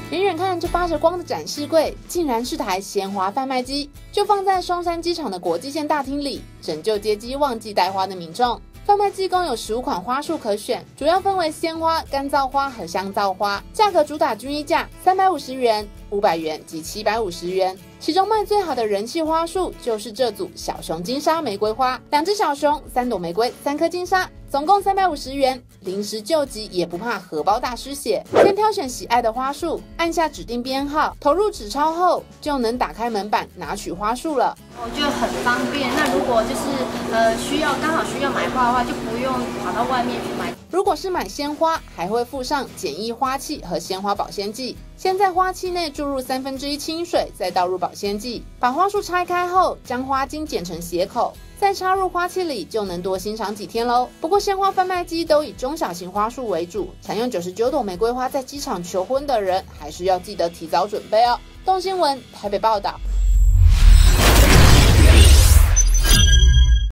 远远看这发着光的展示柜，竟然是台鲜花贩卖机，就放在松山机场的国际线大厅里，拯救接机忘记带花的民众。贩卖机共有15款花束可选，主要分为鲜花、干燥花和香皂花，价格主打均一价350元、500元及750元。其中卖最好的人气花束就是这组小熊金沙玫瑰花，2只小熊、3朵玫瑰、3颗金沙，总共350元。临时救急也不怕荷包大失血。先挑选喜爱的花束，按下指定编号，投入纸钞后就能打开门板拿取花束了。 我觉得很方便。那如果就是刚好需要买花的话，就不用跑到外面去买。 如果是买鲜花，还会附上简易花器和鲜花保鲜剂。先在花器内注入1/3清水，再倒入保鲜剂。把花束拆开后，将花茎剪成斜口，再插入花器里，就能多欣赏几天喽。不过鲜花贩卖机都以中小型花束为主，想用99朵玫瑰花在机场求婚的人，还是要记得提早准备哦。动新闻台北报道。